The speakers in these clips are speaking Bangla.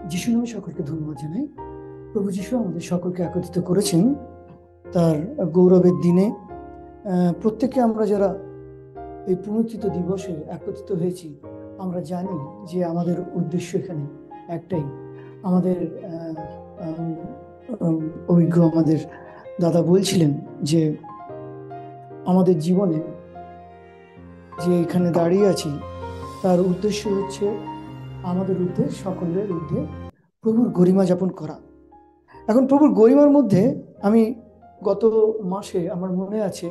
যিশু নামে সকলকে ধন্যবাদ জানাই। প্রভু যিশু আমাদের সকলকে একত্রিত করেছেন তার গৌরবের দিনে। প্রত্যেকে আমরা যারা এই পুনরুত্থিত দিবসে একত্রিত হয়েছি, আমরা জানি যে আমাদের উদ্দেশ্য এখানে একটাই। আমাদের অভিজ্ঞ আমাদের দাদা বলছিলেন যে আমাদের জীবনে যে এখানে দাঁড়িয়ে আছি তার উদ্দেশ্য হচ্ছে আমাদের উদ্দেশ্য সকলের ঊর্ধ্বে প্রভুর গরিমা যাপন করা। এখন প্রভুর গরিমার মধ্যে আমি গত মাসে আমার মনে আছে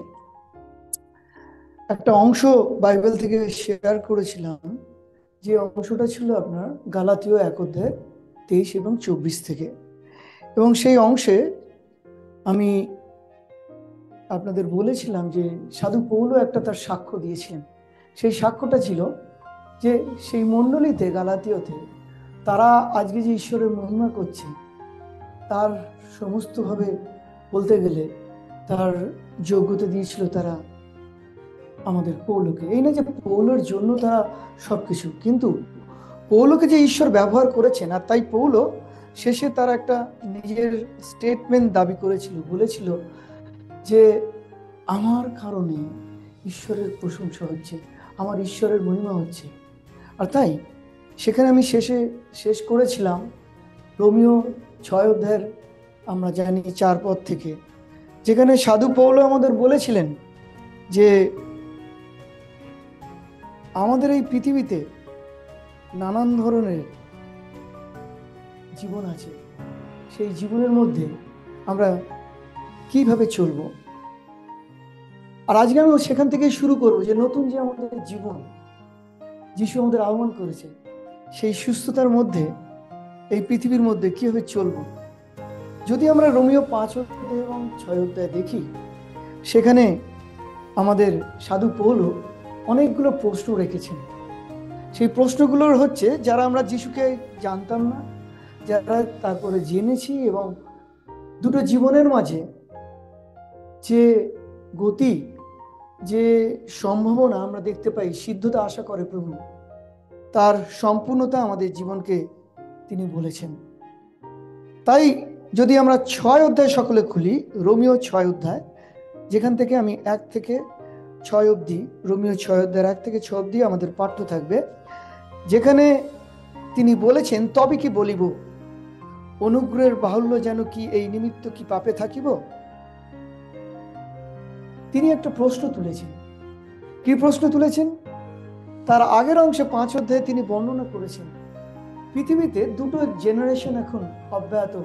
একটা অংশ বাইবেল থেকে শেয়ার করেছিলাম, যে অংশটা ছিল আপনার গালাতীয় 1:23 এবং 24 থেকে। এবং সেই অংশে আমি আপনাদের বলেছিলাম যে সাধু পৌলও একটা তার সাক্ষ্য দিয়েছিলেন। সেই সাক্ষ্যটা ছিল যে সেই মণ্ডলীতে গালাতীয়তে তারা আজকে যে ঈশ্বরের মহিমা করছে তার সমস্তভাবে বলতে গেলে তার যোগ্যতা দিয়েছিল তারা আমাদের পৌলকে। এই না যে পৌলোর জন্য তারা সবকিছু, কিন্তু পৌলকে যে ঈশ্বর ব্যবহার করেছেন, আর তাই পৌল শেষে তার একটা নিজের স্টেটমেন্ট দাবি করেছিল, বলেছিল যে আমার কারণে ঈশ্বরের প্রশংসা হচ্ছে, আমার ঈশ্বরের মহিমা হচ্ছে। আর তাই সেখানে আমি শেষ করেছিলাম রোমিও 6 অধ্যায়ের আমরা জানি 4 পদ থেকে, যেখানে সাধু পৌল আমাদের বলেছিলেন যে আমাদের এই পৃথিবীতে নানান ধরনের জীবন আছে, সেই জীবনের মধ্যে আমরা কিভাবে চলব। আর আজকে আমি সেখান থেকেই শুরু করব যে নতুন যে আমাদের জীবন যিশু আমাদের আহ্বান করেছে, সেই সুস্থতার মধ্যে এই পৃথিবীর মধ্যে কিভাবে চলব। যদি আমরা রোমিও 5 অধ্যায় এবং 6 অধ্যায় দেখি, সেখানে আমাদের সাধু পৌল অনেকগুলো প্রশ্ন রেখেছেন। সেই প্রশ্নগুলোর হচ্ছে যারা আমরা যিশুকে জানতাম না, যারা তারপরে জেনেছি, এবং দুটো জীবনের মাঝে যে গতি, যে সম্ভাবনা আমরা দেখতে পাই, সিদ্ধতা আশা করে প্রভু, তার সম্পূর্ণতা আমাদের জীবনকে তিনি বলেছেন। তাই যদি আমরা 6 অধ্যায় সকলে খুলি, রোমিও 6 অধ্যায়, যেখান থেকে আমি 1 থেকে 6 অবধি, রোমিও 6 অধ্যায়ের 1 থেকে 6 অবধি আমাদের পাঠ্য থাকবে, যেখানে তিনি বলেছেন, তবে কি বলিব, অনুগ্রহের বাহুল্য যেন কি এই নিমিত্ত কি পাপে থাকিব। তিনি একটা প্রশ্ন তুলেছেন। কি প্রশ্ন তুলেছেন? তার আগের অংশে 5 অধ্যায়ে তিনি বর্ণনা করেছেন পৃথিবীতে দুটো জেনারেশন এখন অব্যাহত।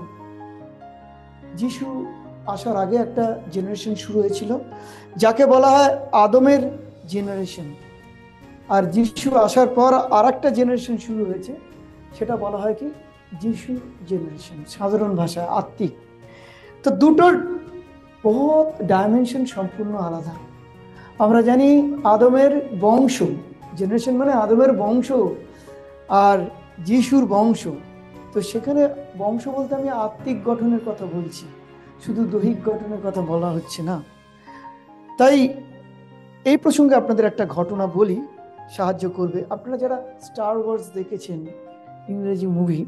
যিশু আসার আগে একটা জেনারেশন শুরু হয়েছিল, যাকে বলা হয় আদমের জেনারেশন। আর যিশু আসার পর আর একটা জেনারেশন শুরু হয়েছে, সেটা বলা হয় কি যিশু জেনারেশন, সাধারণ ভাষায় আত্মিক। তো দুটোর বহুত ডাইমেনশন সম্পূর্ণ আলাদা। আমরা জানি আদমের বংশ, জেনারেশন মানে আদমের বংশ আর যিশুর বংশ। তো সেখানে বংশ বলতে আমি আত্মিক গঠনের কথা বলছি, শুধু দৈহিক গঠনের কথা বলা হচ্ছে না। তাই এই প্রসঙ্গে আপনাদের একটা ঘটনা বলি, সাহায্য করবে। আপনারা যারা স্টার ওয়ার্স দেখেছেন, ইংরেজি মুভি,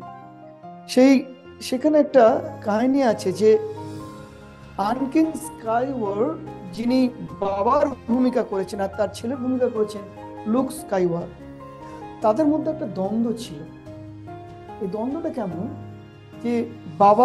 সেখানে একটা কাহিনী আছে যে আনকিন স্কাইওয়ার, যিনি বাবার ভূমিকা করেছেন আর তার ছেলের ভূমিকা করেছেন লুক স্কাইওয়ার, তাদের মধ্যে একটা দ্বন্দ্ব ছিল। এই দ্বন্দ্বটা কেমন, যে বাবা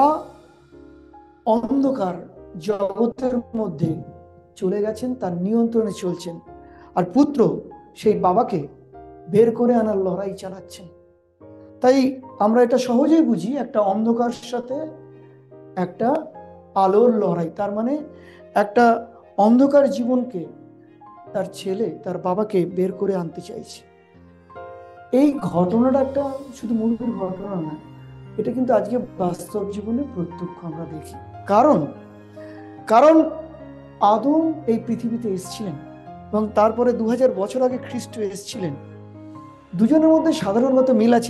অন্ধকার জগতের মধ্যে চলে গেছেন, তার নিয়ন্ত্রণে চলছেন, আর পুত্র সেই বাবাকে বের করে আনার লড়াই চালাচ্ছেন। তাই আমরা এটা সহজেই বুঝি, একটা অন্ধকার সাথে একটা আলোর লড়াই। তার মানে একটা অন্ধকার জীবনকে তার ছেলে তার বাবাকে বের করে আনতে চাইছে। এই ঘটনাটা একটা শুধু মুভির ঘটনা না, এটা কিন্তু আজকে বাস্তব জীবনে প্রত্যক্ষ আমরা দেখি। কারণ আদম এই পৃথিবীতে এসেছিলেন এবং তারপরে 2000 বছর আগে খ্রিস্ট এসেছিলেন। দুজনের মধ্যে সাধারণত মিল আছে।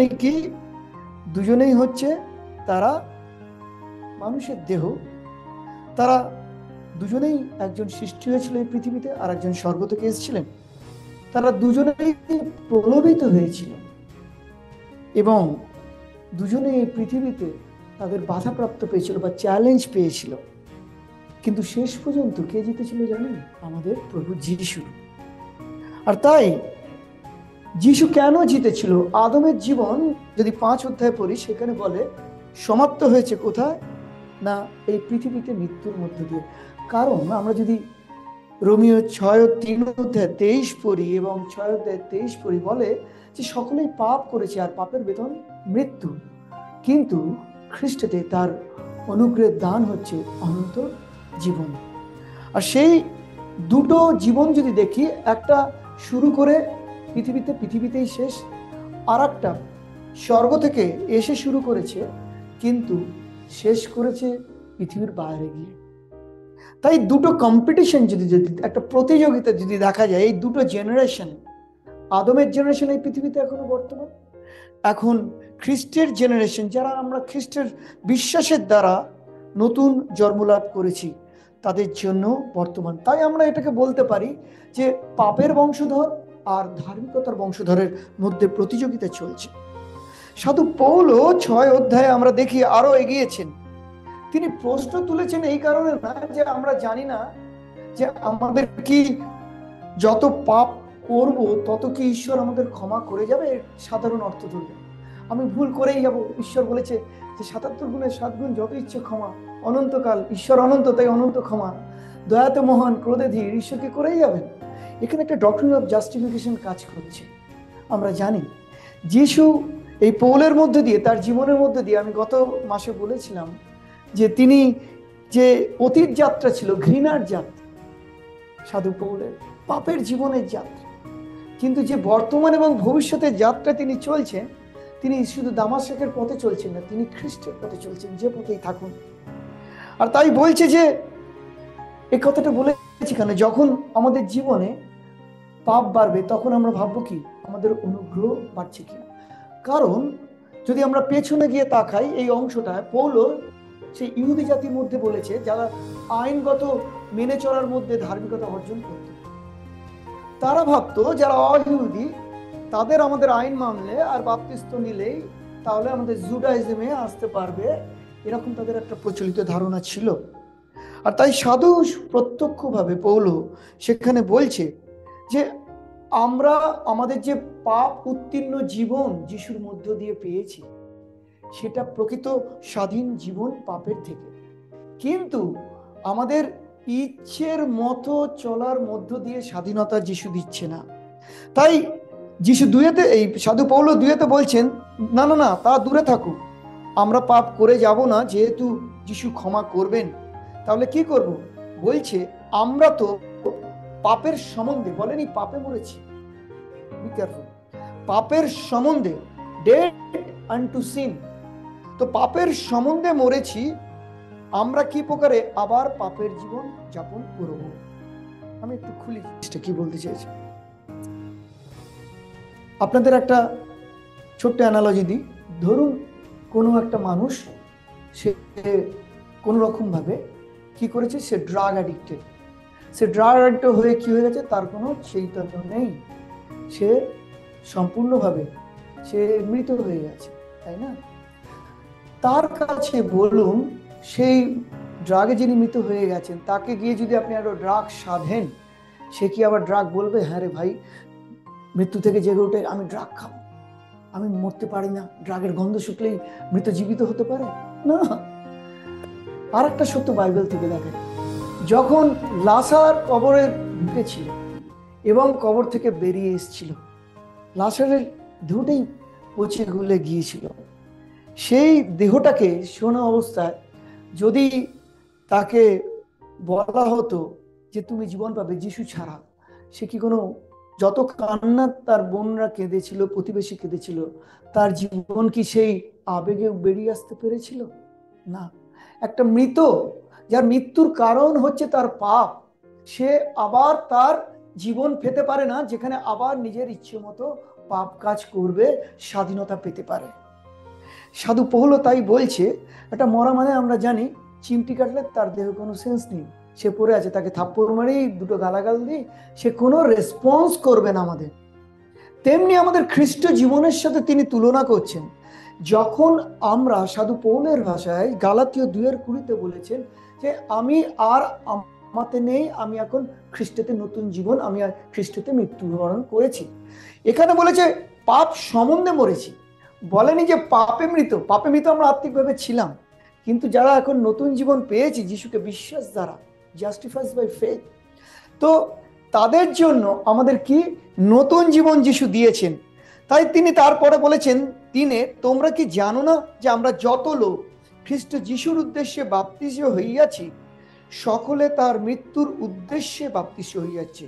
দুজনেই হচ্ছে তারা মানুষের দেহ। তারা দুজনেই, একজন সৃষ্টি হয়েছিল এই পৃথিবীতে আর একজন স্বর্গ থেকে এসেছিলেন। তারা দুজনেই প্রলোভিত হয়েছিল এবং দুজনে এই পৃথিবীতে তাদের বাধাপ্রাপ্ত পেয়েছিল বা চ্যালেঞ্জ পেয়েছিল, কিন্তু শেষ পর্যন্ত কে জিতেছিল জানেন? আমাদের প্রভু যিশু। আর তাই যিশু কেন জিতেছিল? আদমের জীবন যদি 5 অধ্যায় পড়ি, সেখানে বলে সমাপ্ত হয়েছে কোথায়? না, এই পৃথিবীতে মৃত্যুর মধ্য দিয়ে। কারণ আমরা যদি রোমিও 6:3-23 পড়ি এবং 6:23 পড়ি, বলে যে সকলেই পাপ করেছে আর পাপের বেতন মৃত্যু, কিন্তু খ্রিস্টতে তার অনুগ্রহের দান হচ্ছে অনন্ত জীবন। আর সেই দুটো জীবন যদি দেখি, একটা শুরু করে পৃথিবীতেই শেষ, আর একটা স্বর্গ থেকে এসে শুরু করেছে কিন্তু শেষ করেছে পৃথিবীর বাইরে গিয়ে। তাই দুটো কম্পিটিশন যদি একটা প্রতিযোগিতা যদি দেখা যায়, এই দুটো জেনারেশন, আদমের জেনারেশন এই পৃথিবীতে এখনো বর্তমান, এখন খ্রিস্টের জেনারেশন, যারা আমরা খ্রিস্টের বিশ্বাসের দ্বারা নতুন জন্মলাভ করেছি, তাদের জন্য বর্তমান। তাই আমরা এটাকে বলতে পারি যে পাপের বংশধর আর ধার্মিকতার বংশধরের মধ্যে প্রতিযোগিতা চলছে। সাধু পৌল 6 অধ্যায়ে আমরা দেখি আরো এগিয়েছেন। তিনি প্রশ্ন তুলেছেন এই কারণে না যে আমরা জানি না যে আমাদের কি যত পাপ করব তত কি ঈশ্বর আমাদের ক্ষমা করে যাবে, সাধারণ অর্থ ধরলে আমি ভুল করেই যাব। ঈশ্বর বলেছে যে 77 গুণে 7 গুণ যত ইচ্ছে ক্ষমা, অনন্তকাল, ঈশ্বর অনন্ত, তাই অনন্ত ক্ষমা, দয়াতে মহান, ক্রোধে ধীর, ঈশ্বরকে করেই যাবেন। এখানে একটা ডক্ট্রিন অফ জাস্টিফিকেশন কাজ করছে। আমরা জানি যিশু এই পৌলের মধ্যে দিয়ে, তার জীবনের মধ্যে দিয়ে, আমি গত মাসে বলেছিলাম যে তিনি যে অতীত যাত্রা ছিল ঘৃণার যাত্রা, সাধু পৌলের পাপের জীবনের যাত্রা, কিন্তু যে বর্তমান এবং ভবিষ্যতের যাত্রা তিনি চলছেন, তিনি শুধু দামাশকের পথে চলছেন না, তিনি খ্রিস্টের পথে চলছেন, যে পথেই থাকুন। আর তাই বলছে যে এই কথাটা বলেছি কেন, যখন আমাদের জীবনে পাপ বাড়বে তখন আমরা ভাববো কি আমাদের অনুগ্রহ বাড়ছে কিনা। কারণ যদি আমরা পেছনে গিয়ে তাকাই, এই অংশটা পৌল সেই ইহুদি জাতির মধ্যে বলেছে যারা আইনগত মেনে চলার মধ্যে ধার্মিকতা অর্জন করত, তারা ভাবতো যারা অইহুদি তাদের আমাদের আইন মানলে আর বাপ্তিস্ম নিলেই তাহলে আমাদের জুডাইজমে আসতে পারবে, এরকম তাদের একটা প্রচলিত ধারণা ছিল। আর তাই সাধু প্রত্যক্ষভাবে পৌল সেখানে বলছে যে আমরা আমাদের যে পাপ উত্তীর্ণ জীবন যিশুর মধ্য দিয়ে পেয়েছি, সেটা প্রকৃত স্বাধীন জীবন পাপের থেকে, কিন্তু আমাদের ইচ্ছের মতো চলার মধ্য দিয়ে স্বাধীনতা যিশু দিচ্ছে না। তাই যিশু দুয়েতে, এই সাধু পৌল দুয়েতে বলছেন না না না, তা দূরে থাকুক, আমরা পাপ করে যাব না, যেহেতু যিশু ক্ষমা করবেন। তাহলে কি করব? বলছে আমরা তো পাপের সম্বন্ধে, বলেনি পাপে মরেছি, বি কেয়ারফুল, পাপের সম্বন্ধে, ডেড আনটু সিন, তো পাপের সম্বন্ধে মরেছি, আমরা কি প্রকারে আবার পাপের জীবন যাপন করব। আমি একটু খুলি কি বলতে চাইছি। আপনাদের একটা ছোট্ট অ্যানালজি দিই। ধরুন কোনো একটা মানুষ, সে কোনো রকম ভাবে কি করেছে, সে ড্রাগ অ্যাডিক্টেড, সে ড্রাগ অ্যাডিক্ট হয়ে কি হয়ে গেছে, তার কোনো চৈতন্য নেই, সে সম্পূর্ণভাবে সে মৃত হয়ে গেছে, তাই না? তার কাছে বলুন, সেই ড্রাগে যিনি মৃত হয়ে গেছেন তাকে গিয়ে যদি আপনি আরো ড্রাগ সাধেন, সে কি আবার ড্রাগ বলবে হ্যাঁ রে ভাই, মৃত্যু থেকে জেগে উঠে আমি ড্রাগ খাবো, আমি মরতে পারি না, ড্রাগের গন্ধ শুকলেই মৃত জীবিত হতে পারে না। আর একটা সত্য বাইবেল থেকে দেখেন, যখন লাসার কবরে ঢুকেছিল এবং কবর থেকে বেরিয়ে এসেছিল, লাসারের দেহটাই পচে গলে গিয়েছিল। সেই দেহটাকে শোনা অবস্থায় যদি তাকে বলা হতো যে তুমি জীবন পাবে যিশু ছাড়া, সে কি কোনো, যত কান্না তার বোনরা কেঁদেছিল, প্রতিবেশী কেঁদেছিল, তার জীবন কি সেই আবেগে বেরিয়ে আসতে পেরেছিল? না। একটা মৃত, যার মৃত্যুর কারণ হচ্ছে তার পাপ, সে আবার তার জীবন পেতে পারে না, যেখানে আবার নিজের ইচ্ছে মতো পাপ কাজ করবে, স্বাধীনতা পেতে পারে। সাধু পৌল তাই বলছে, একটা মরা মানে আমরা জানি চিমটি কাটলে তার দেহ কোনো সেন্স নেই, সে পড়ে আছে, তাকে থাপ্পড় মারি, দুটো গালাগাল দিই, সে কোনো রেসপন্স করবে না আমাদের। তেমনি আমাদের খ্রিস্ট জীবনের সাথে তিনি তুলনা করছেন যখন আমরা সাধু পৌলের ভাষায় গালাতীয় 2:20 বলেছেন যে আমি আর আমাতে নেই, আমি এখন খ্রিস্টেতে নতুন জীবন, আমি আর খ্রিস্টেতে মৃত্যুবরণ করেছি। এখানে বলেছে পাপ সম্বন্ধে মরেছি, বলেনি যে পাপে মৃত। পাপে মৃত আমরা আত্মিকভাবে ছিলাম, কিন্তু যারা এখন নতুন জীবন পেয়েছি যিশুকে বিশ্বাস দ্বারা, জাস্টিফাইড বাই ফেথ, তো তাদের জন্য আমাদের কি নতুন জীবন যিশু দিয়েছেন। তাই তিনি তারপরে বলেছেন তিনে, তোমরা কি জানো না যে আমরা যত লোক খ্রিস্ট যিশুর উদ্দেশ্যে বাপ্তিস্ম হইয়াছি সকলে তার মৃত্যুর উদ্দেশ্যে বাপ্তিস্ম হইয়াছি।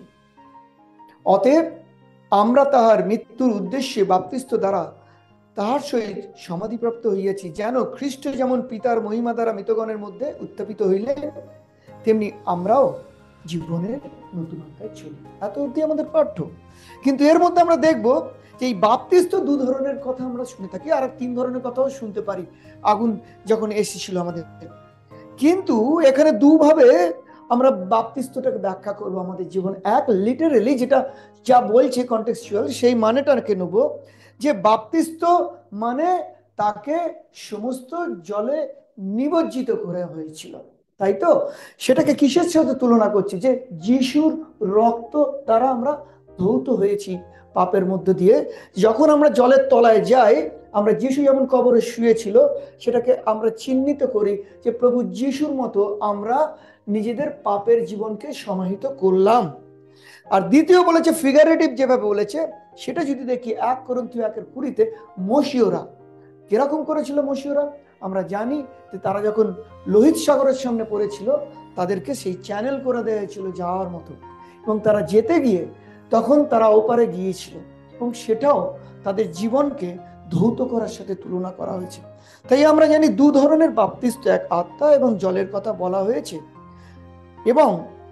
অতএব আমরা তাহার মৃত্যুর উদ্দেশ্যে বাপ্তিস্ম দ্বারা তাহার সহিত সমাধিপ্রাপ্ত হইয়াছি, যেন খ্রিস্ট যেমন পিতার মহিমা দ্বারা মৃতগণের মধ্যে উত্থাপিত হইলেন, তেমনি আমরাও জীবনের নতুন অধ্যায় চলি। এত অবধি আমাদের পাঠ্য। কিন্তু এর মধ্যে আমরা দেখব যে এই বাপ্তিস্ম 2 ধরনের কথা আমরা শুনে থাকি, আর 3 ধরনের কথাও শুনতে পারি আগুন যখন এসেছিল আমাদের। কিন্তু এখানে দুভাবে আমরা বাপ্তিস্মটাকে ব্যাখ্যা করব আমাদের জীবন। এক, লিটারেলি যেটা যা বলছে কন্টেক্সচুয়াল, সেই মানেটাকে নেব যে বাপ্তিস্ম মানে তাকে সমস্ত জলে নিমজ্জিত করা হয়েছিল, তাই তো? সেটাকে কিসের সাথে তুলনা করছে? যে যিশুর রক্ত দ্বারা আমরা ধৌত হয়েছি পাপের মধ্য দিয়ে। যখন আমরা জলের তলায় যাই, আমরা যিশু যেমন কবরে শুয়েছিল সেটাকে আমরা চিহ্নিত করি যে প্রভু যিশুর মতো আমরা নিজেদের পাপের জীবনকে সমাহিত করলাম। আর দ্বিতীয় বলেছে ফিগারেটিভ, যেভাবে বলেছে সেটা যদি দেখি 1 করিন্থীয় 1:20 মশীয়রা কিরকম করেছিল। মশীয়রা আমরা জানি যে তারা যখন লোহিত সাগরের সামনে পড়েছিল তাদেরকে সেই চ্যানেল করে দেওয়া হয়েছিল যাওয়ার মতো, এবং তারা যেতে গিয়ে তখন তারা ওপারে গিয়েছিল, এবং সেটাও তাদের জীবনকে ধৌত করার সাথে তুলনা করা হয়েছে। তাই আমরা জানি 2 ধরনের বাপ্তিস্ম, এক আত্মা এবং জলের কথা বলা হয়েছে। এবং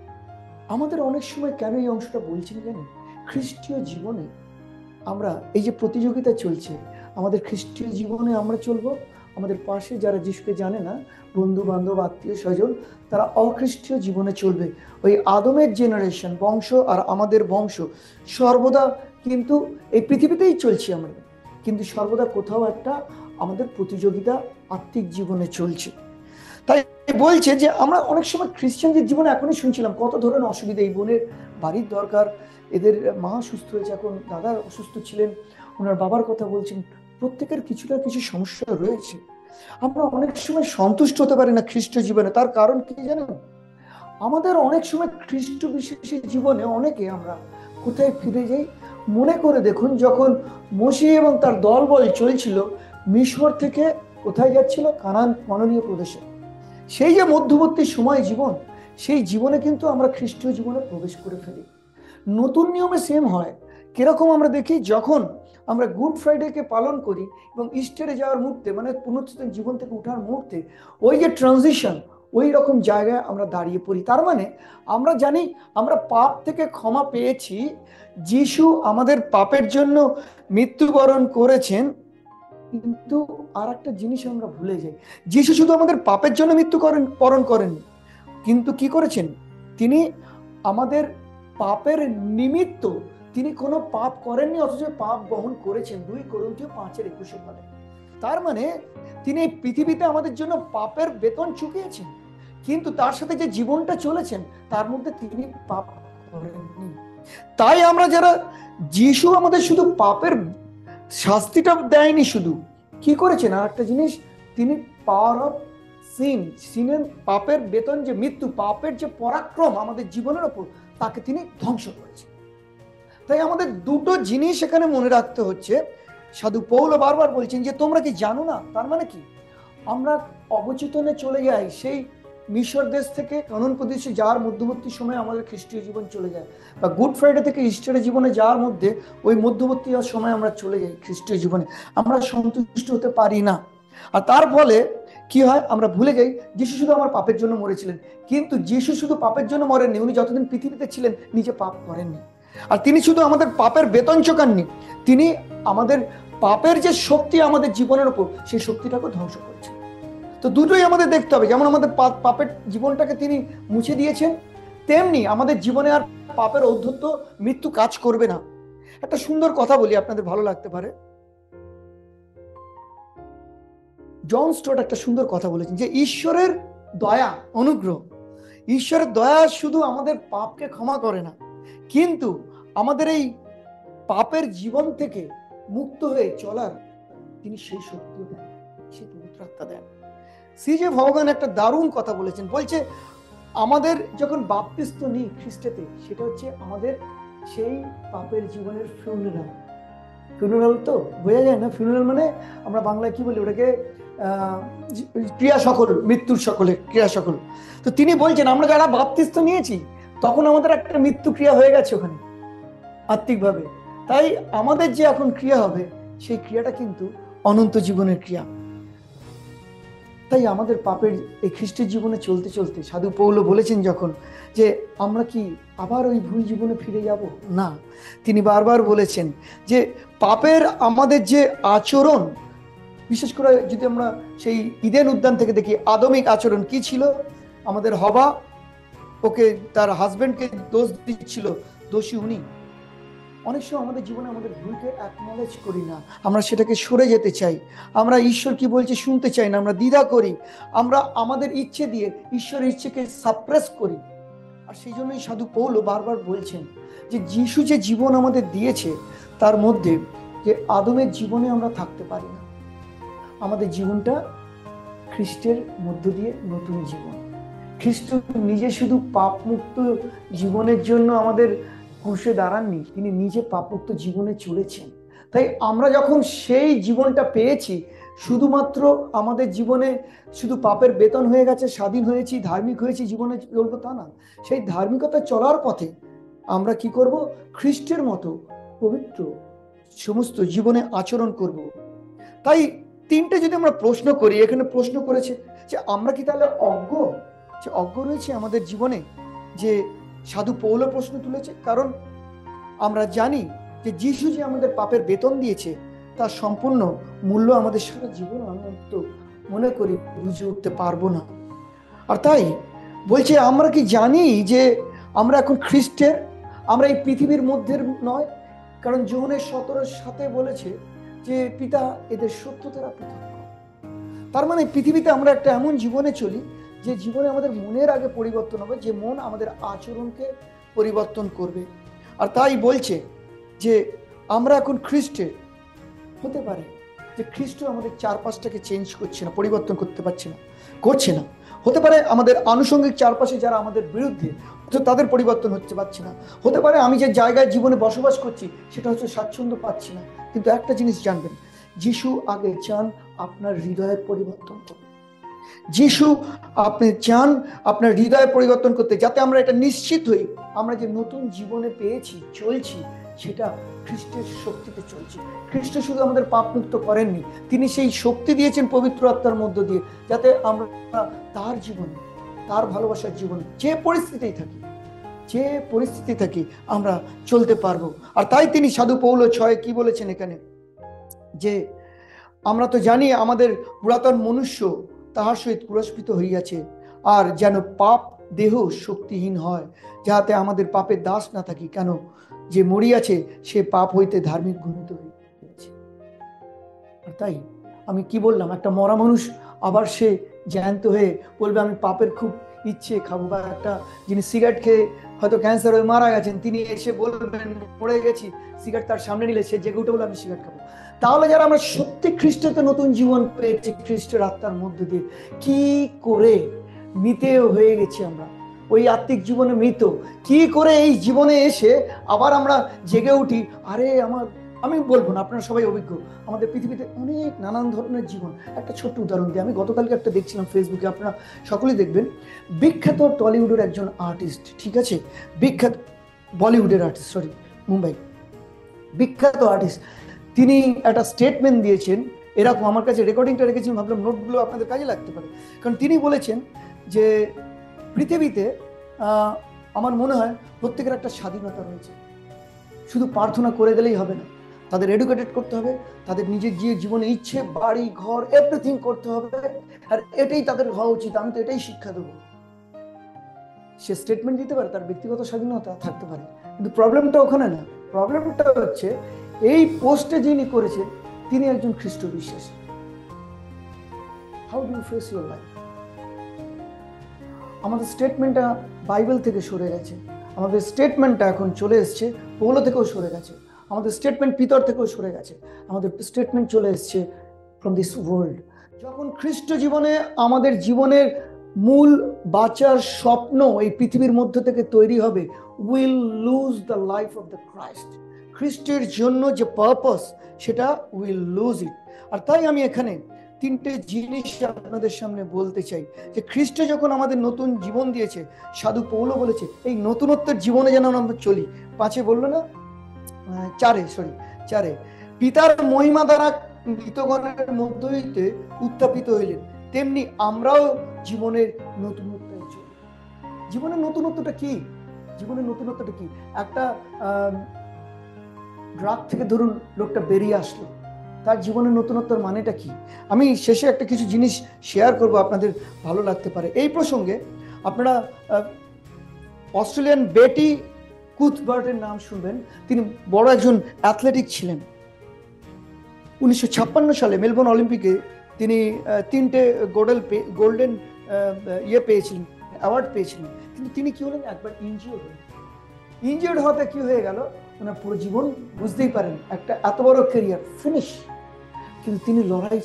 আমাদের অনেক সময় কেন এই অংশটা বলছেন জানেন? খ্রিস্টীয় জীবনে আমরা এই যে প্রতিযোগিতা চলছে, আমাদের খ্রিস্টীয় জীবনে আমরা চলবো, আমাদের পাশে যারা যিশুকে জানে না, বন্ধু বান্ধব আত্মীয় স্বজন, তারা অখ্রিস্টীয় জীবনে চলবে। ওই আদমের জেনারেশন বংশ আর আমাদের বংশ সর্বদা কিন্তু এই পৃথিবীতেই চলছি আমরা, কিন্তু সর্বদা কোথাও একটা আমাদের প্রতিযোগিতা আত্মিক জীবনে চলছে। তাই বলছে যে আমরা অনেক সময় খ্রিস্টানদের জীবনে এখনই শুনছিলাম কত ধরনের অসুবিধা, এই বোনের বাড়ির দরকার, এদের মা সুস্থ হয়েছে, এখন দাদা অসুস্থ ছিলেন, ওনার বাবার কথা বলছেন, প্রত্যেকের কিছু না কিছু সমস্যা রয়েছে। আমরা অনেক সময় সন্তুষ্ট হতে পারি না খ্রিস্ট জীবনে। তার কারণ কি জানেন? আমাদের অনেক সময় খ্রিস্ট বিশ্বাসী জীবনে অনেকে আমরা কোথায় ফিরে যাই? মনে করে দেখুন, যখন মসি এবং তার দলবল চলছিল মিশর থেকে কোথায় যাচ্ছিল? কানান মনোনীয় প্রদেশে। সেই যে মধ্যবর্তী সময় জীবন, সেই জীবনে কিন্তু আমরা খ্রিস্টীয় জীবনে প্রবেশ করে ফেলি। নতুন নিয়মে সেম হয়। কিরকম আমরা দেখি, যখন আমরা গুড ফ্রাইডেকে পালন করি এবং ইস্টারে যাওয়ার মুহূর্তে, মানে পুনরুত্থিত জীবন থেকে ওঠার মুহূর্তে, ওই যে ট্রানজিশন, ওই রকম জায়গায় আমরা দাঁড়িয়ে পড়ি। তার মানে আমরা জানি আমরা পাপ থেকে ক্ষমা পেয়েছি, যিশু আমাদের পাপের জন্য মৃত্যুবরণ করেছেন। কিন্তু আর একটা জিনিস আমরা ভুলে যাই, যিশু শুধু আমাদের পাপের জন্য মৃত্যুবরণ করেননি, কিন্তু কি করেছেন? তিনি আমাদের পাপের নিমিত্ত তিনি কোনো পাপ করেননি, অথচ পাপ বহন করেছেন। 2 করিন্থীয় 5:21 বলে। তার মানে তিনি এই পৃথিবীতে আমাদের জন্য পাপের বেতন চুকিয়েছেন, কিন্তু তার সাথে যে জীবনটা চলেছেন তার মধ্যে তিনি পাপ করেননি। তাই আমরা যারা, যিশু আমাদের শুধু পাপের শাস্তিটা দেয়নি, শুধু কি করেছেন আর একটা জিনিস, তিনি পাওয়ার অফ সিনের পাপের বেতন যে মৃত্যু, পাপের যে পরাক্রম আমাদের জীবনের ওপর, তাকে তিনি ধ্বংস করেছেন। তাই আমাদের দুটো জিনিস এখানে মনে রাখতে হচ্ছে। সাধু পৌল বারবার বলছেন যে তোমরা কি জানো না। তার মানে কি? আমরা অবচেতনে চলে যাই সেই মিশর দেশ থেকে কানান প্রদেশে যাওয়ার মধ্যবর্তী সময় আমাদের খ্রিস্টীয় জীবন চলে যায়, বা গুড ফ্রাইডে থেকে ইস্টারের জীবনে যাওয়ার মধ্যে ওই মধ্যবর্তী সময় আমরা চলে যাই খ্রিস্টীয় জীবনে। আমরা সন্তুষ্ট হতে পারি না, আর তার ফলে কি হয়? আমরা ভুলে যাই যিশু শুধু আমার পাপের জন্য মরেছিলেন। কিন্তু যিশু শুধু পাপের জন্য মরেননি, উনি যতদিন পৃথিবীতে ছিলেন নিজে পাপ করেননি। আর তিনি শুধু আমাদের পাপের বেতন চোকাননি, তিনি আমাদের পাপের যে শক্তি আমাদের জীবনের উপর, সেই শক্তিটাকে ধ্বংস করেছেন। তো দুটোই আমাদের দেখতে হবে। যেমন আমাদের পাপের জীবনটাকে তিনি মুছে দিয়েছেন, তেমনি আমাদের জীবনে আর পাপের ঔদ্ধত্য মৃত্যু কাজ করবে না। একটা সুন্দর কথা বলি, আপনাদের ভালো লাগতে পারে। জন স্টুয়ার্ট একটা সুন্দর কথা বলেছেন যে ঈশ্বরের দয়া, অনুগ্রহ, ঈশ্বরের দয়া শুধু আমাদের পাপকে ক্ষমা করে না, কিন্তু আমাদের এই পাপের জীবন থেকে মুক্ত হয়ে চলার তিনি সেই শক্তি দেন, সেই পবিত্র আত্মা দেন। সিজে ভগবান একটা দারুণ কথা বলেছেন, বলছে আমাদের যখন বাপ্তিস্ম নিই খ্রিস্টেতে, সেটা হচ্ছে আমাদের সেই পাপের জীবনের ফিউনারাল। ফিউনারাল তো বোঝা যায় না? ফিউনারাল মানে আমরা বাংলায় কি বলি ওটাকে? ক্রিয়া সকল, মৃত্যুর সকলে ক্রিয়া সকল। তো তিনি বলছেন আমরা যারা বাপ্তিস্ম নিয়েছি তখন আমাদের একটা মৃত্যু ক্রিয়া হয়ে গেছে ওখানে আত্মিকভাবে। তাই আমাদের যে এখন ক্রিয়া হবে সেই ক্রিয়াটা কিন্তু অনন্ত জীবনের ক্রিয়া। তাই আমাদের পাপের এই খ্রিস্টের জীবনে চলতে চলতে সাধু পৌল বলেছেন যখন, যে আমরা কি আবার ওই ভুল জীবনে ফিরে যাব না। তিনি বারবার বলেছেন যে পাপের আমাদের যে আচরণ, বিশেষ করে যদি আমরা সেই ইদেন উদ্যান থেকে দেখি, আদমিক আচরণ কি ছিল? আমাদের হবা ওকে তার হাজবেন্ডকে দোষ দিচ্ছিল, দোষী উনি। অনেক সময় আমাদের জীবনে আমাদের ভুলকে অ্যাকনলেজ করি না, আমরা সেটাকে সরে যেতে চাই, আমরা ঈশ্বর কি বলছে শুনতে চাই না, আমরা দ্বিধা করি, আমরা আমাদের ইচ্ছে দিয়ে ঈশ্বরের ইচ্ছেকে সাপ্রেস করি। আর সেই জন্যই সাধু পৌল বারবার বলছেন যে যিশু যে জীবন আমাদের দিয়েছে তার মধ্যে যে আদমের জীবনে আমরা থাকতে পারি না, আমাদের জীবনটা খ্রিস্টের মধ্য দিয়ে নতুন জীবন। খ্রিস্ট নিজে শুধু পাপমুক্ত জীবনের জন্য আমাদের ক্রুশে দাঁড়াননি, তিনি নিজে পাপমুক্ত জীবনে চলেছেন। তাই আমরা যখন সেই জীবনটা পেয়েছি, শুধুমাত্র আমাদের জীবনে শুধু পাপের বেতন হয়ে গেছে, স্বাধীন হয়েছি, ধার্মিক হয়েছি, জীবনে চলবো তা না। সেই ধার্মিকতা চলার পথে আমরা কি করব? খ্রিস্টের মতো পবিত্র সমস্ত জীবনে আচরণ করব। তাই তিনটে যদি আমরা প্রশ্ন করি, এখানে প্রশ্ন করেছে যে আমরা কি তাহলে অজ্ঞ, যে অজ্ঞ রয়েছে আমাদের জীবনে, যে সাধু পৌল প্রশ্ন তুলেছে। কারণ আমরা জানি যে যিশু যে আমাদের পাপের বেতন দিয়েছে তার সম্পূর্ণ মূল্য আমাদের সারা জীবন আমরা তো মনে করি বুঝে উঠতে পারবো না। আর তাই বলছে আমরা কি জানি যে আমরা এখন খ্রিস্টের, আমরা এই পৃথিবীর মধ্যে নয়। কারণ যোহনের 17 সাথে বলেছে যে পিতা এদের সত্য দ্বারা পৃথক। তার মানে পৃথিবীতে আমরা একটা এমন জীবনে চলি যে জীবনে আমাদের মনের আগে পরিবর্তন হবে, যে মন আমাদের আচরণকে পরিবর্তন করবে। আর তাই বলছে যে আমরা এখন খ্রিস্টের। হতে পারে যে খ্রিস্ট আমাদের চারপাশটাকে চেঞ্জ করছে না, পরিবর্তন করতে পারছে না, করছে না। হতে পারে আমাদের আনুষঙ্গিক চারপাশে যারা আমাদের বিরুদ্ধে, তাদের পরিবর্তন হচ্ছে পারছে না। হতে পারে আমি যে জায়গায় জীবনে বসবাস করছি সেটা হচ্ছে স্বাচ্ছন্দ্য পাচ্ছি না। কিন্তু একটা জিনিস জানবেন, যিশু আগে চান আপনার হৃদয়ের পরিবর্তন করতে। যিশু আপনি চান আপনার হৃদয় পরিবর্তন করতে, যাতে আমরা এটা নিশ্চিত হই আমরা যে নতুন জীবনে পেয়েছি, চলছি, সেটা খ্রিস্টের শক্তিতে চলছি। খ্রিস্ট শুধু আমাদের পাপ মুক্ত করেননি, তিনি সেই শক্তি দিয়েছেন পবিত্র আত্মার মধ্য দিয়ে, যাতে আমরা তার জীবনে, তার ভালোবাসার জীবনে যে পরিস্থিতি থাকি আমরা চলতে পারবো। আর তাই তিনি সাধু পৌল 6 কি বলেছেন এখানে, যে আমরা তো জানি আমাদের পুরাতন মনুষ্য তাহার সহিত পুরস্কৃত হইয়াছে, আর যেন পাপ দেহ শক্তিহীন হয়, যাহাতে আমাদের পাপের দাস না থাকি। কেন? যে মরিয়াছে সে পাপ হইতে ধার্মিক গণিত হইয়াছে। আর তাই আমি কি বললাম, একটা মরা মানুষ আবার সে জ্যান্ত হয়ে বলবে আমি পাপের খুব ইচ্ছে খাবো, বা একটা যিনি সিগারেট খেয়ে হয়তো ক্যান্সার হয়ে মারা গেছেন তিনি এসে বলবেন মরে গেছি, সিগারেট তার সামনে নিলে সে জেগে উঠে বলে আমি সিগারেট খাবো। তাহলে যারা আমরা সত্যি খ্রিস্টকে নতুন জীবন পেয়েছি খ্রিস্টের আত্মার মধ্যে দিয়ে, কি করে মৃতেও হয়ে গেছি আমরা, ওই আত্মিক জীবনে মৃত, কি করে এই জীবনে এসে আবার আমরা জেগে উঠি। আরে আমি বলবো না, আপনারা সবাই অভিজ্ঞ, আমাদের পৃথিবীতে অনেক নানান ধরনের জীবন। একটা ছোট্ট উদাহরণ দিই, আমি গতকালকে একটা দেখছিলাম ফেসবুকে, আপনারা সকলেই দেখবেন, বিখ্যাত টলিউডের একজন আর্টিস্ট, ঠিক আছে, বিখ্যাত বলিউডের আর্টিস্ট, সরি মুম্বাই, বিখ্যাত আর্টিস্ট, তিনি একটা স্টেটমেন্ট দিয়েছেন এরকম, আমার কাছে রেকর্ডিংটা রেখেছিলাম, ভাবলাম নোটগুলো আপনাদের কাজে লাগতে পারে। কারণ তিনি বলেছেন যে পৃথিবীতে আমার মনে হয় প্রত্যেকের একটা স্বাধীনতা রয়েছে, শুধু প্রার্থনা করে গেলেই হবে না, তাদের এডুকেটেড করতে হবে, তাদের নিজের যে জীবনে ইচ্ছে, বাড়ি ঘর এভরিথিং করতে হবে, আর এটাই তাদের হওয়া উচিত, আমি তো এটাই শিক্ষা দেবো। সে স্টেটমেন্ট দিতে পারে, তার ব্যক্তিগত স্বাধীনতা থাকতে পারে, কিন্তু প্রবলেমটা ওখানে না। প্রবলেমটা হচ্ছে এই পোস্টে যিনি করেছেন তিনি একজন খ্রিস্ট বিশ্বাসী। How do you face your life? আমাদের স্টেটমেন্টটা বাইবেল থেকে সরে গেছে, আমাদের স্টেটমেন্টটা এখন চলে এসছে পৌলো থেকেও সরে গেছে, আমাদের স্টেটমেন্ট পিতর থেকেও সরে গেছে, আমাদের স্টেটমেন্ট চলে এসছে ফ্রম দিস ওয়ার্ল্ড। যখন খ্রিস্ট জীবনে আমাদের জীবনের মূল বাঁচার স্বপ্ন এই পৃথিবীর মধ্য থেকে তৈরি হবে, will lose the life of the Christ. খ্রিস্টের জন্য যে পারপাস সেটা উইল লুজ ইট। আর তাই আমি এখানে তিনটে জিনিস আপনাদের সামনে বলতে চাই যে খ্রিস্ট যখন আমাদের নতুন জীবন দিয়েছে, সাধু পৌলো বলেছে এই নতুনত্বের জীবনে যেন আমরা চলি। 5 বললো না, 4 পিতার মহিমা দ্বারা মৃতগণের মধ্য হইতে উত্থাপিত হইলেন, তেমনি আমরাও জীবনের নতুনত্বে চলি। জীবনের নতুনত্বটা কি? জীবনের নতুনত্বটা কি? একটা ড্রাগ থেকে ধরুন লোকটা বেরিয়ে আসলো, তার জীবনের নতুনত্বর মানেটা কি? আমি শেষে একটা কিছু জিনিস শেয়ার করব, আপনাদের ভালো লাগতে পারে। এই প্রসঙ্গে আপনারা অস্ট্রেলিয়ান বেটি কুথবার্টের নাম শুনবেন। তিনি বড় একজন অ্যাথলেটিক ছিলেন। 1956 সালে মেলবোর্ন অলিম্পিকে তিনি 3টে গোল্ডেন পেয়েছিলেন, অ্যাওয়ার্ড পেয়েছিলেন। কিন্তু তিনি কি হলেন, একবার ইনজিওর্ড হওয়াতে কি হয়ে গেল, ওনার পুরো জীবন বুঝতেই পারেন একটা এত বড় ক্যারিয়ার ফিনিশ। কিন্তু তিনি লড়াই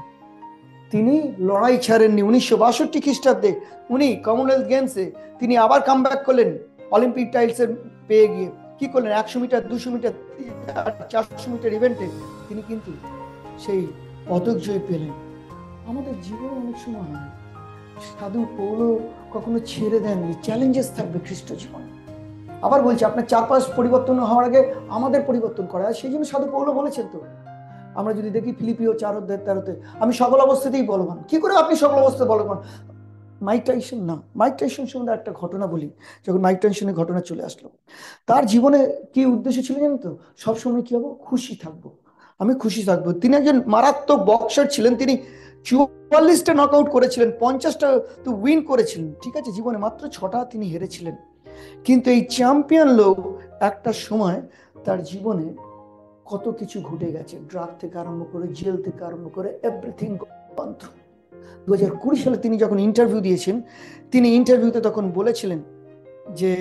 ছাড়েননি। 1962 খ্রিস্টাব্দে উনি কমনওয়েলথ গেমসে তিনি আবার কামব্যাক করলেন, অলিম্পিক টাইলসের পেয়ে গিয়ে কি করলেন, 100 মিটার, 200 মিটার, 400 মিটার ইভেন্টে তিনি কিন্তু সেই পদক জয় পেলেন। আমাদের জীবনে অনেক সময় হয় সাধু পৌলো কখনো ছেড়ে দেননি, চ্যালেঞ্জেস থাকবে খ্রিস্ট জীবনে। আবার বলছি, আপনার চারপাশ পরিবর্তন হওয়ার আগে আমাদের পরিবর্তন করা, সেই জন্য সাধু পৌলো বলেছেন তো। আমরা যদি দেখি ফিলিপিও 4:13, আমি সকল অবস্থাতেই বলবান। কি করে আপনি সকল অবস্থায় বলবান? মাইক টাইসন সম্বন্ধে একটা ঘটনা বলি। যখন মাইক টাইসনের ঘটনা চলে আসলো, তার জীবনে কি উদ্দেশ্য ছিল জানেন তো? সবসময় কি হবো, আমি খুশি থাকবো। তিনি একজন মারাত্মক বক্সার ছিলেন। তিনি 44টা নকআউট করেছিলেন, 50টা তো উইন করেছিলেন, ঠিক আছে। জীবনে মাত্র 6টা তিনি হেরেছিলেন। কিন্তু এই চ্যাম্পিয়ন লোক একটা সময় তার জীবনে কত কিছু ঘটে গেছে, ড্রাগ থেকে আরম্ভ করে, জেল থেকে আরম্ভ করে, এভরিথিং গন থ্রু। 2020 সালে তিনি যখন ইন্টারভিউ দিয়েছেন, তিনি ইন্টারভিউতে তখন বলেছিলেন যে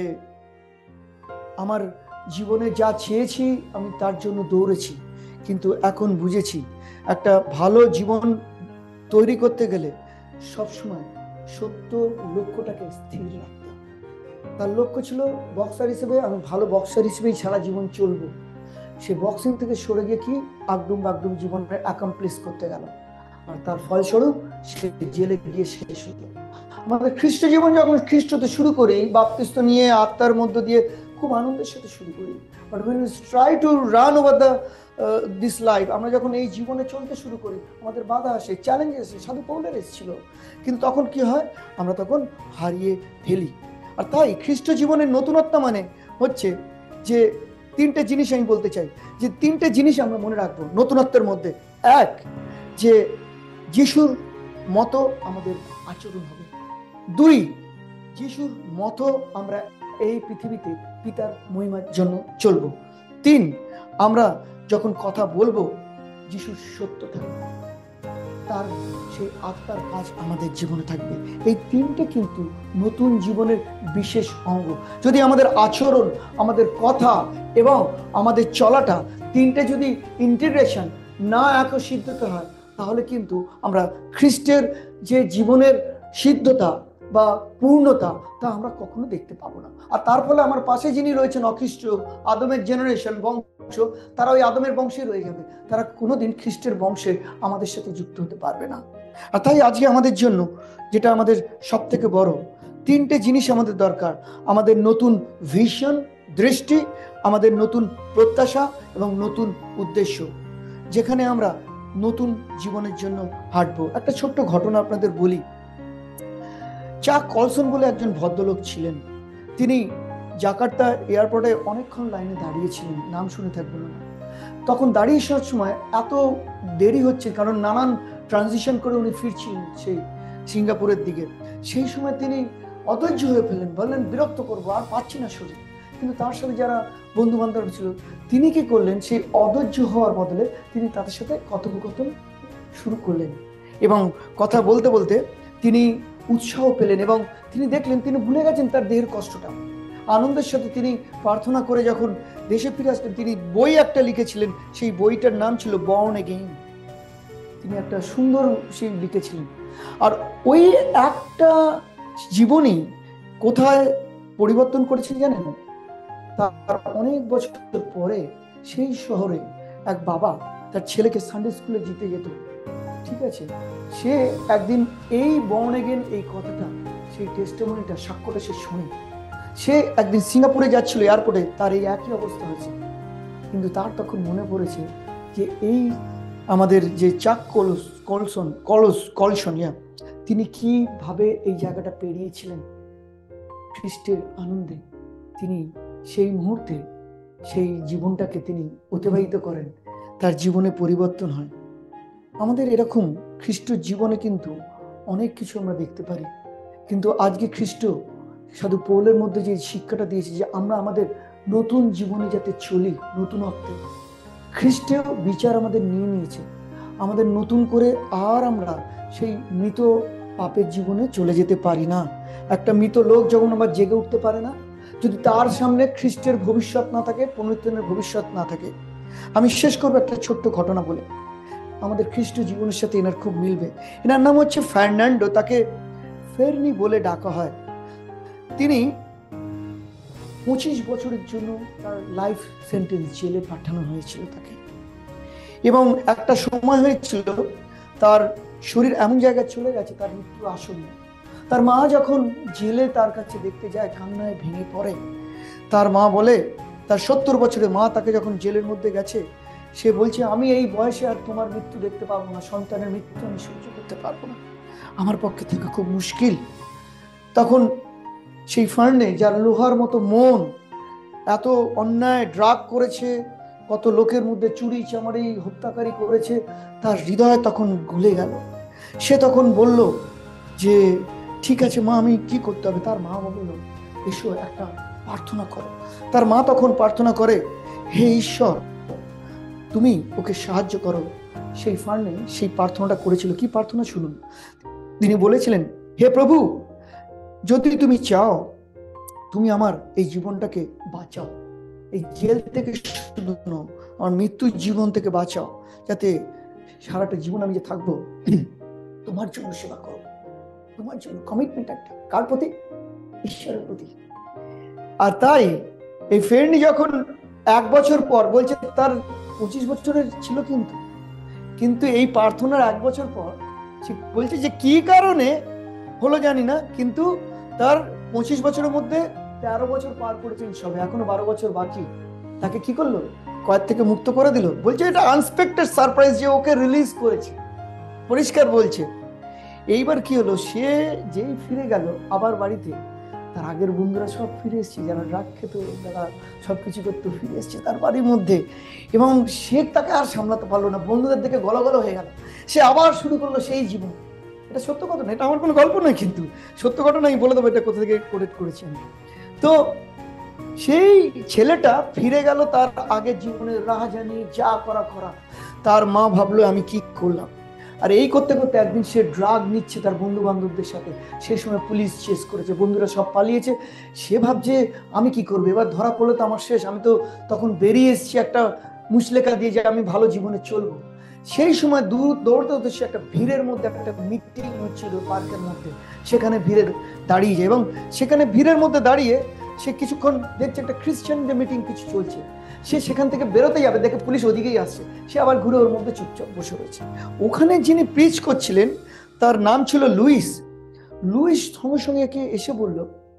আমার জীবনে যা চেয়েছি আমি তার জন্য দৌড়েছি, কিন্তু এখন বুঝেছি একটা ভালো জীবন তৈরি করতে গেলে সবসময় সত্য লক্ষ্যটাকে স্থির রাখতে হবে। তার লক্ষ্য ছিল বক্সার হিসেবে আমি ভালো বক্সার হিসেবেই সারা জীবন চলবো। সে বক্সিং থেকে সরে গিয়ে কি আগডুম জীবনে অ্যাকমপ্লিশ করতে গেল, আর তার ফলস্বরূপ সে জেলে গিয়ে শেষ হলো। আমাদের খ্রিস্ট জীবন যখন খ্রিস্টতে শুরু করি, বাপ্তিস্ম নিয়ে আত্মার মধ্য দিয়ে খুব আনন্দের সাথে শুরু করি, but when we try to run over this life, আমরা যখন এই জীবনে চলতে শুরু করি আমাদের বাধা আসে, চ্যালেঞ্জ আসে। সাধু পৌলের এসেছিল, কিন্তু তখন কি হয়, আমরা তখন হারিয়ে ফেলি। আর তাই খ্রিস্ট জীবনের নতুনত্ব মানে হচ্ছে যে 3টে জিনিস আমি বলতে চাই, যে 3টে জিনিস আমরা মনে রাখবো নতুনত্বের মধ্যে। 1, যে যিশুর মতো আমাদের আচরণ হবে। 2, যিশুর মতো আমরা এই পৃথিবীতে পিতার মহিমার জন্য চলবো। 3, আমরা যখন কথা বলবো যিশুর সত্য থাকবে, তার সেই আত্মার কাজ আমাদের জীবনে থাকবে। এই 3টে কিন্তু নতুন জীবনের বিশেষ অঙ্গ। যদি আমাদের আচরণ, আমাদের কথা এবং আমাদের চলাটা 3টে যদি ইন্টিগ্রেশন না একসিদ্ধতা হয়, তাহলে কিন্তু আমরা খ্রিস্টের যে জীবনের সিদ্ধতা বা পূর্ণতা তা আমরা কখনো দেখতে পাবো না। আর তার ফলে আমার পাশে যিনি রয়েছেন অখ্রিস্ট, আদমের জেনারেশন বংশ, তারা ওই আদমের বংশে রয়ে যাবে, তারা কোনোদিন খ্রিস্টের বংশে আমাদের সাথে যুক্ত হতে পারবে না। আর তাই আজকে আমাদের জন্য যেটা আমাদের সব থেকে বড় 3টে জিনিস আমাদের দরকার: আমাদের নতুন ভিশন, দৃষ্টি, আমাদের নতুন প্রত্যাশা এবং নতুন উদ্দেশ্য, যেখানে আমরা নতুন জীবনের জন্য হাঁটবো। একটা ছোট্ট ঘটনা আপনাদের বলি। চাক কলসন বলে একজন ভদ্রলোক ছিলেন। তিনি জাকার্তা এয়ারপোর্টে অনেকক্ষণ লাইনে দাঁড়িয়েছিলেন, নাম শুনে থাকবেন না। তখন দাঁড়িয়ে আসার সময় এত দেরি হচ্ছে, কারণ নানান ট্রানজিশন করে উনি ফিরছিলেন সেই সিঙ্গাপুরের দিকে। সেই সময় তিনি অধৈর্য হয়ে ফেললেন, বললেন বিরক্ত করবো, আর পাচ্ছি না শরীর। কিন্তু তার সাথে যারা বন্ধু বান্ধব ছিল, তিনি কি করলেন, সেই অধৈর্য হওয়ার বদলে তিনি তাদের সাথে কথোপকথন শুরু করলেন। এবং কথা বলতে বলতে তিনি উৎসাহ পেলেন এবং তিনি দেখলেন তিনি ভুলে গেছেন তার দেহের কষ্টটা। আনন্দের সাথে তিনি প্রার্থনা করে যখন দেশে ফিরে আসলেন, তিনি বই একটা লিখেছিলেন, সেই বইটার নাম ছিল বর্ন এগেইন। তিনি একটা সুন্দর সেই লিখেছিলেন। আর ওই একটা জীবনী কোথায় পরিবর্তন করেছে জানেন? তার অনেক বছর পরে সেই শহরে এক বাবা তার ছেলেকে সানডে স্কুলে দিতে যেত, ঠিক আছে? সে একদিন এই বর্ন এগেইন এই কথাটা, সেই টেস্টিমনিটা, সাক্ষ্যটা সে শুনে, সে একদিন সিঙ্গাপুরে যাচ্ছিল, এয়ারপোর্টে তার এই একই অবস্থা হয়েছে। কিন্তু তার তখন মনে পড়েছে যে এই আমাদের যে চাক কলসন তিনি কিভাবে এই জায়গাটা পেরিয়েছিলেন খ্রিস্টের আনন্দে। তিনি সেই মুহূর্তে সেই জীবনটাকে তিনি অতিবাহিত করেন, তার জীবনে পরিবর্তন হয়। আমাদের এরকম খ্রিস্ট জীবনে কিন্তু অনেক কিছু আমরা দেখতে পারি, কিন্তু আজকে খ্রিস্ট সাধু পৌলের মধ্যে যে শিক্ষাটা দিয়েছে যে আমরা আমাদের নতুন জীবনে যাতে চলি, নতুনত্বে, খ্রিস্টের বিচার আমাদের নিয়ে নিয়েছে। আমাদের নতুন করে আর আমরা সেই মৃত পাপের জীবনে চলে যেতে পারি না। একটা মৃত লোক যখন আবার জেগে উঠতে পারে না, যদি তার সামনে খ্রিস্টের ভবিষ্যৎ না থাকে, পুনরুত্থানের ভবিষ্যৎ না থাকে। আমি শেষ করবো একটা ছোট্ট ঘটনা বলে, আমাদের খ্রিস্ট জীবনের সাথে এনার খুব মিলবে। এনার নাম হচ্ছে ফার্নান্ডো, তাকে ফেরনি বলে ডাকা হয়। তিনি 25 বছরের জন্য তার লাইফ সেন্টেন্স, জেলে পাঠানো হয়েছিল তাকে। এবং একটা সময় হয়েছিল তার শরীর এমন জায়গায় চলে গেছে, তার মৃত্যু আসন্ন। তার মা যখন জেলে তার কাছে দেখতে যায়, কান্নায় ভেঙে পড়ে। তার মা বলে, তার 70 বছরের মা তাকে যখন জেলের মধ্যে গেছে, সে বলছে, আমি এই বয়সে আর তোমার মৃত্যু দেখতে পাবো না, সন্তানের মৃত্যু আমি সহ্য করতে পারবো না, আমার পক্ষে থাকা খুব মুশকিল। তখন সেই ফার্নে, যার লোহার মতো মন, এত অন্যায় ড্রাগ করেছে, কত লোকের মধ্যে চুরি চামারি হত্যাকারী করেছে, তার হৃদয় তখন গলে গেল। সে তখন বলল যে ঠিক আছে মা, আমি কি করতে হবে? তার মা বলল, এসো একটা প্রার্থনা করো। তার মা তখন প্রার্থনা করে, হে ঈশ্বর, তুমি ওকে সাহায্য করো। সেই ফার্নে সেই প্রার্থনাটা করেছিল। কি প্রার্থনা শুনুন। তিনি বলেছিলেন, হে প্রভু, যদি তুমি চাও, তুমি আমার এই জীবনটাকে বাঁচাও, এই জেল থেকে শুধু নয়, আমার মৃত্যুর জীবন থেকে বাঁচাও, যাতে সারাটা জীবন আমি যে থাকবো তোমার জন্য সেবা করো, তোমার জন্য। কমিটমেন্ট একটা, কার প্রতি? ঈশ্বরের প্রতি। আর তাই এই ফেরনি যখন 1 বছর পর, বলছে তার 25 বছরের ছিল, কিন্তু এই প্রার্থনার 1 বছর পর সে বলছে যে কি কারণে হলো জানি না, কিন্তু তার 25 বছরের মধ্যে 13 বছর পার করেছেন সবে, এখনো 12 বছর বাকি। তাকে কি করলো? কয়েদ থেকে মুক্ত করে দিল। বলছে এটা আনএক্সপেক্টেড সারপ্রাইজ যে ওকে রিলিজ করেছে, পরিষ্কার বলছে। এইবার কি হলো, সে যেই ফিরে গেল আবার বাড়িতে, তার আগের বন্ধুরা সব ফিরে এসছে, যারা ড্রাগ খেত, যারা সবকিছু করতো, ফিরে এসছে তার বাড়ির মধ্যে। এবং সে তাকে আর সামলাতে পারলো না, বন্ধুদের দিকে গলাগল হয়ে গেল। সে আবার শুরু করলো সেই জীবন। এটা সত্য ঘটনা, এটা আমার কোনো গল্প নয়, কিন্তু সত্য ঘটনা। আমি বলে দেবো এটা কোথা থেকে কোরেক্ট করেছি আমি। তো সেই ছেলেটা ফিরে গেল তার আগের জীবনের রাহ জানিয়ে, যা করা। তার মা ভাবলো আমি কি করলাম। আর এই করতে করতে একদিন সে ড্রাগ নিচ্ছে তার বন্ধু বান্ধবদের সাথে। সেই সময় পুলিশ চেস করেছে, বন্ধুরা সব পালিয়েছে। সে ভাবছে আমি কি করবো, এবার ধরা পড়লে তো আমার শেষ। আমি তো তখন বেরিয়ে এসেছি একটা মুচলেখা দিয়ে যে আমি ভালো জীবনে চলবো। সেই সময় দৌড়তে হতে সে একটা ভিড়ের মধ্যে, একটা মিটিং হচ্ছিল পার্কের মধ্যে, সেখানে ভিড়ে দাঁড়িয়ে যায়। এবং সেখানে ভিড়ের মধ্যে দাঁড়িয়ে সে কিছুক্ষণ দেখছে একটা খ্রিস্টানদের মিটিং কিছু চলছে। সে সেখান থেকে বেরোতে যাবে, দেখে পুলিশ ওদিকেই আসছে। সে আবার ঘুরে ওর মধ্যে চুপচাপ বসে রয়েছে। ওখানে যিনি প্রিচ করছিলেন তার নাম ছিল লুইস। লুইস সঙ্গে সঙ্গে একে এসে বলল,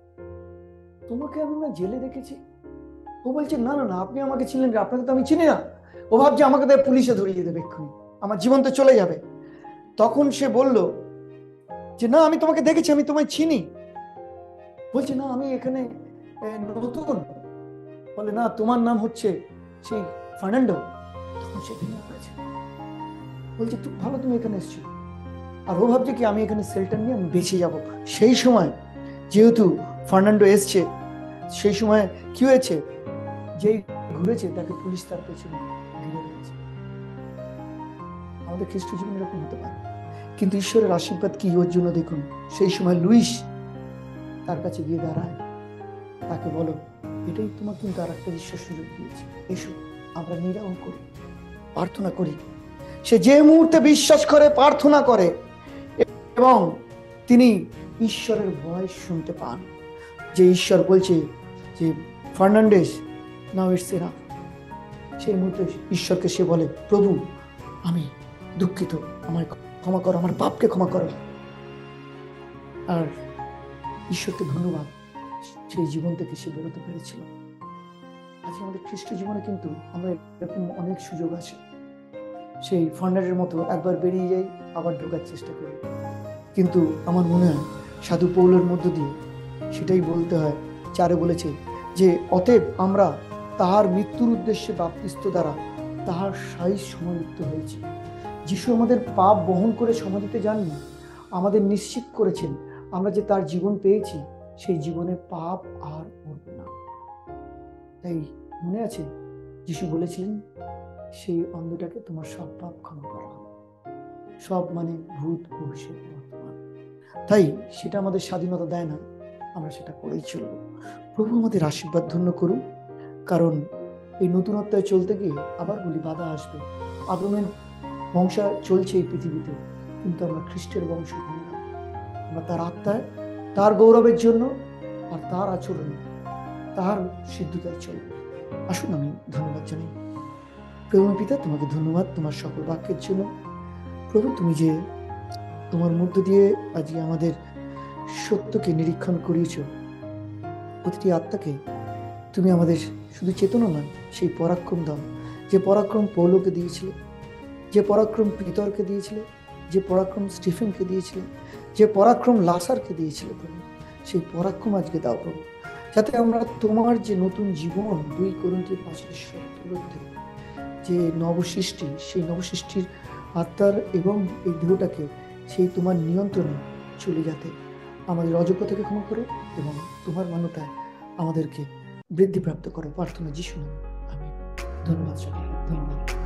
তোমাকে আমি না জেলে দেখেছি। ও বলছে, না না না, আপনি আমাকে ছিলেন, আপনাকে তো আমি চিনি না। ও ভাবছে আমাকে তো পুলিশে ধরিয়ে দেবে এক্ষুনি, আমার জীবন তো চলে যাবে। তখন সে বলল যে না, আমি তোমাকে দেখেছি, আমি তোমায় চিনি। বলছে না, আমি এখানে নতুন। বলে না, তোমার নাম হচ্ছে সেই ফার্নান্ডো। তখন সে ভেঙে পড়েছে, বলছে ভালো তুমি এখানে এসছো। আর ও ভাবছে কি আমি এখানে সেলটা নিয়ে আমি বেঁচে যাব। সেই সময় যেহেতু ফার্নান্ডো এসছে, সেই সময় কি হয়েছে, যেই ঘুরেছে তাকে পুলিশ তার পেছনে ঘিরে রয়েছে। আমাদের খ্রিস্ট জীবন এরকম হতে পারে। কিন্তু ঈশ্বরের আশীর্বাদ কি ওর জন্য দেখুন, সেই সময় লুইস তার কাছে গিয়ে দাঁড়ায়, তাকে বলো, এটাই তোমার কিন্তু আর একটা ঈশ্বর সুযোগ দিয়েছে, এসো আমরা নিরাম করি, প্রার্থনা করি। সে যে মুহূর্তে বিশ্বাস করে, প্রার্থনা করে এবং তিনি ঈশ্বরের ভয়েস শুনতে পান, যে ঈশ্বর বলছে যে ফার্নান্ডেজ নাও ইটস এনাফ, সেই মুহূর্তে ঈশ্বরকে সে বলে, প্রভু আমি দুঃখিত, আমায় ক্ষমা করো, আমার পাপকে ক্ষমা করো। আর ঈশ্বরকে ধন্যবাদ, সেই জীবন থেকে সে বেরোতে পেরেছিল। আজ আমাদের খ্রিস্ট জীবনে কিন্তু আমরা এরকম অনেক সুযোগ আছে, সেই ফার্নান্ডেজের মতো একবার বেরিয়ে যাই, আবার ঢোকার চেষ্টা করি। কিন্তু আমার মনে হয় সাধু পৌলের মধ্য দিয়ে সেটাই বলতে হয়, 4 বলেছে যে অতএব আমরা তাহার মৃত্যুর উদ্দেশ্যে বাপ্তিস্ম দ্বারা তাহার সাইজ সমাধিত হয়েছি। যিশু আমাদের পাপ বহন করে সমাধিতে যাননি, আমাদের নিশ্চিত করেছেন আমরা যে তার জীবন পেয়েছি, সেই জীবনে পাপ আর করবে না। তাই মনে আছে যিশু বলেছিলেন, সেই অন্ধটাকে তোমার সব পাপ ক্ষমা করা হবে, সব মানে ভূত ভবিষ্যৎ বর্তমান। তাই সেটা আমাদের স্বাধীনতা দেয় না, আমরা সেটা করেই চলবো। প্রভু আমাদের আশীর্বাদ ধন্য করুন, কারণ এই নতুনত্বয় চলতে গিয়ে আবার বলি বাধা আসবে। আব্রাহামের বংশ চলছে এই পৃথিবীতে, কিন্তু আমরা খ্রিস্টের বংশ হই না। আমরা তার আত্মায়, তার গৌরবের জন্য আর তার আচরণে, তার সিদ্ধতায় চলব। আসুন আমি ধন্যবাদ জানাই। প্রভু পিতা, তোমাকে ধন্যবাদ তোমার সকল বাক্যের জন্য। প্রভু, তুমি যে তোমার মধ্য দিয়ে আজকে আমাদের সত্যকে নিরীক্ষণ করিয়েছ, প্রতিটি আত্মাকে তুমি আমাদের শুধু চেতনা নয়, সেই পরাক্রম দাও, যে পরাক্রম পৌলকে দিয়েছিলে, যে পরাক্রম পিতরকে দিয়েছিলে, যে পরাক্রম স্টিফেনকে দিয়েছিলে, যে পরাক্রম লাসারকে দিয়েছিলে, প্রভু সেই পরাক্রম আজকে দাও প্রভু, যাতে আমরা তোমার যে নতুন জীবন 2 কোরিন্থীয় 5:17 যে নবসৃষ্টি, সেই নবসৃষ্টির আত্মার এবং এই দেহটাকে সেই তোমার নিয়ন্ত্রণে চলে যাতে আমাদের অযোগ্যতাকে ক্ষমা করো এবং তোমার মান্যতায় আমাদেরকে বৃদ্ধিপ্রাপ্ত করো। প্রার্থনা যিশু নামে, আমিন। ধন্যবাদ সকলকে, ধন্যবাদ।